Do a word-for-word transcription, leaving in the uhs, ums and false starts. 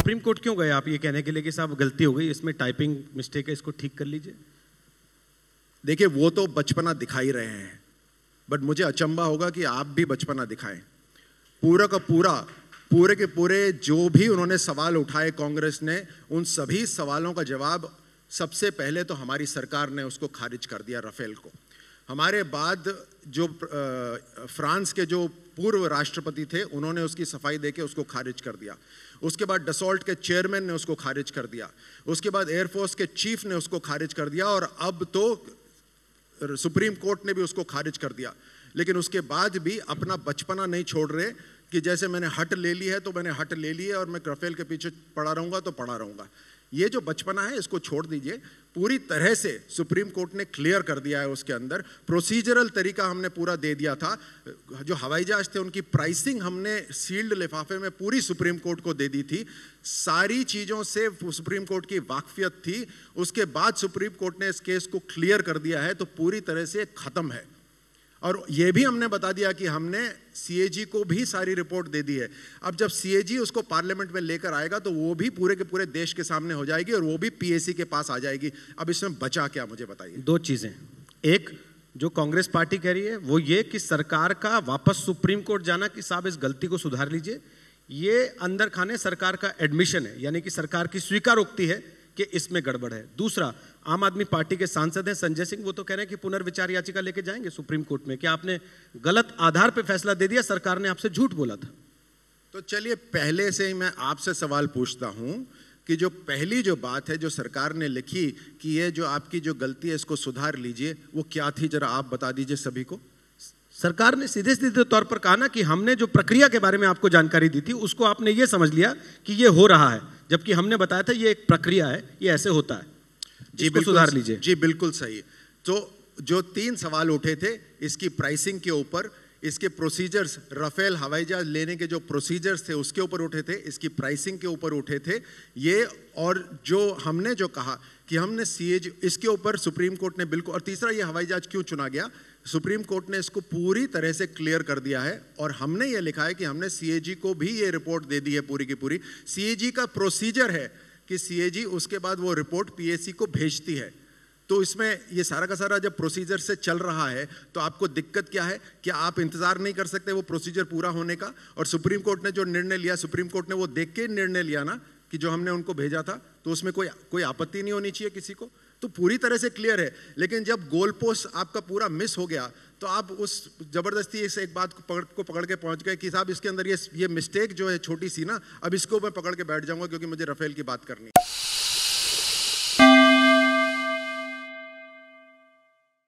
Supreme court क्यों गए आप ये कहने के लिए कि साहब गलती हो गई, इसमें टाइपिंग मिस्टेक है, इसको ठीक कर लीजिए? देखिए, वो तो बचपना दिखाई रहे हैं, बट मुझे अचंभा होगा कि आप भी बचपना दिखाएं। पूरा का पूरा पूरे के पूरे जो भी उन्होंने सवाल उठाए कांग्रेस ने, उन सभी सवालों का जवाब सबसे पहले तो हमारी सरकार ने उसको खारिज कर दिया, राफेल को। हमारे बाद जो फ्रांस के जो पूर्व राष्ट्रपति थे, उन्होंने उसकी सफाई देके उसको खारिज कर दिया। उसके बाद डसॉल्ट के चेयरमैन ने उसको खारिज कर दिया। उसके बाद एयरफोर्स के चीफ ने उसको खारिज कर दिया, और अब तो सुप्रीम कोर्ट ने भी उसको खारिज कर दिया। लेकिन उसके बाद भी अपना बचपना नहीं छोड़ रहे कि जैसे मैंने हट ले ली है तो मैंने हट ले ली है और मैं राफेल के पीछे पड़ा रहूंगा तो पड़ा रहूंगा। ये जो बचपना है इसको छोड़ दीजिए। पूरी तरह से सुप्रीम कोर्ट ने क्लियर कर दिया है, उसके अंदर प्रोसीजरल तरीका हमने पूरा दे दिया था। जो हवाई जहाज थे उनकी प्राइसिंग हमने सील्ड लिफाफे में पूरी सुप्रीम कोर्ट को दे दी थी। सारी चीज़ों से सुप्रीम कोर्ट की वाकफियत थी। उसके बाद सुप्रीम कोर्ट ने इस केस को क्लियर कर दिया है, तो पूरी तरह से ख़त्म है। और ये भी हमने बता दिया कि हमने सीएजी को भी सारी रिपोर्ट दे दी है। अब जब सीएजी उसको पार्लियामेंट में लेकर आएगा तो वो भी पूरे के पूरे देश के सामने हो जाएगी, और वो भी पीएसी के पास आ जाएगी। अब इसमें बचा क्या, मुझे बताइए। दो चीजें, एक जो कांग्रेस पार्टी कह रही है वो ये कि सरकार का वापस सुप्रीम कोर्ट जाना कि साहब इस गलती को सुधार लीजिए, ये अंदर खाने सरकार का एडमिशन है, यानी कि सरकार की स्वीकारोक्ति है कि इसमें गड़बड़ है। दूसरा, आम आदमी पार्टी के सांसद हैं संजय सिंह, वो तो कह रहे हैं कि पुनर्विचार याचिका लेके जाएंगे सुप्रीम कोर्ट में। क्या आपने गलत आधार पे फैसला दे दिया, सरकार ने आपसे झूठ बोला था? तो चलिए, पहले से ही मैं आपसे सवाल पूछता हूं कि जो पहली जो बात है जो सरकार ने लिखी कि ये जो आपकी जो गलती है इसको सुधार लीजिए, वो क्या थी, जरा आप बता दीजिए सभी को। सरकार ने सीधे सीधे तौर पर कहा ना कि हमने जो प्रक्रिया के बारे में आपको जानकारी दी थी उसको आपने ये समझ लिया कि ये हो रहा है, जबकि हमने बताया था ये एक प्रक्रिया है, ये ऐसे होता है, जी बिल्कुल सुधार लीजिए। जी बिल्कुल सही। तो जो तीन सवाल उठे थे, इसकी प्राइसिंग के ऊपर, इसके प्रोसीजर्स, राफेल हवाई जहाज लेने के जो प्रोसीजर्स थे उसके ऊपर उठे थे, इसकी प्राइसिंग के ऊपर उठे थे ये, और जो हमने जो कहा कि हमने सीएजी, इसके ऊपर सुप्रीम कोर्ट ने बिल्कुल, और तीसरा ये हवाई जहाज क्यों चुना गया, सुप्रीम कोर्ट ने इसको पूरी तरह से क्लियर कर दिया है। और हमने ये लिखा है कि हमने सीएजी को भी ये रिपोर्ट दे दी है पूरी की पूरी। सीएजी का प्रोसीजर है कि सीएजी उसके बाद वो रिपोर्ट पीएसी को भेजती है। तो इसमें ये सारा का सारा जब प्रोसीजर से चल रहा है तो आपको दिक्कत क्या है कि आप इंतजार नहीं कर सकते वो प्रोसीजर पूरा होने का? और सुप्रीम कोर्ट ने जो निर्णय लिया, सुप्रीम कोर्ट ने वो देख के निर्णय लिया ना कि जो हमने उनको भेजा था, तो उसमें कोई कोई आपत्ति नहीं होनी चाहिए किसी को। तो पूरी तरह से क्लियर है। लेकिन जब गोल पोस्ट आपका पूरा मिस हो गया तो आप उस जबरदस्ती इस एक बात को पकड़ को पकड़ के पहुंच गए कि साहब इसके अंदर ये ये मिस्टेक जो है छोटी सी ना, अब इसको मैं पकड़ के बैठ जाऊंगा क्योंकि मुझे राफेल की बात करनी है।